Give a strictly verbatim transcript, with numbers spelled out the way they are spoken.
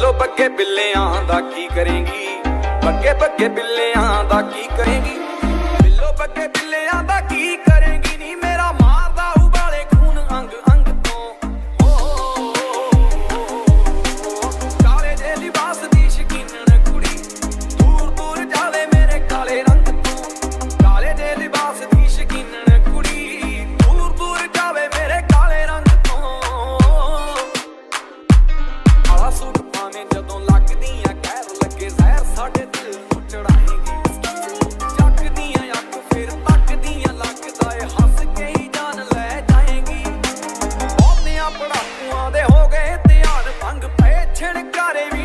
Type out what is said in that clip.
ਬਿੱਲੋ ਬੱਗੇ ਬਿੱਲਿਆਂ ਦਾ ਕੀ ਕਰੇਂਗੀ, ਬੱਗੇ ਬੱਗੇ ਬਿੱਲਿਆਂ ਦਾ ਕੀ ਕਰੇਂਗੀ, ਬਿੱਲੋ ਬੱਗੇ ਬਿੱਲਿਆਂ ਦਾ ਕੀ ਕਰੇਂਗੀ ਨੀ ਮੇਰਾ ਮਾਰਦਾ ਉਬਾਲੇ ਖੂਨ ਅੰਗ ਅੰਗ ਤੋਂ। ਕਾਲੇ ਦੇ ਲਿਬਾਸ ਦੀ ਸ਼ਕੀਨਣ ਕੁੜੀ ਦੂਰ ਦੂਰ ਜਾਵੇ ਮੇਰੇ ਕਾਲੇ ਰੰਗ ਤੋਂ, ਕਾਲੇ ਦੇ ਲਿਬਾਸ ਦੀ ਸ਼ਕੀਨਣ ਕੁੜੀ ਦੂਰ ਦੂਰ ਜਾਵੇ ਮੇਰੇ ਕਾਲੇ ਰੰਗ ਤੋਂ। ਕਾਲਾ ਸੂਟ ਪਾਵੇਂ ਜਦੋਂ ਲੱਗਦੀਆਂ ਕਹਿਰ ਲੱਗੇ ਜ਼ਹਿਰ ਸਾਡੇ ਦਿਲ ਨੂੰ ਚੜਾਏਗੀ, ਚੱਕਦੀਆਂ ਅੱਖ ਫਿਰ ਤੱਕਦੀਆਂ ਲੱਗਦਾ ਏ ਹੱਸ ਕੇ ਹੀ ਜਾਨ ਲੈ ਜਾਏਗੀ। ਬਹੁਤਿਆਂ ਪੜਾਕੂਆਂ ਦੇ ਹੋ ਗਏ ਧਿਆਨ ਭੰਗ ਪਏ ਛਿਣਕਾਰੇ ਵੀ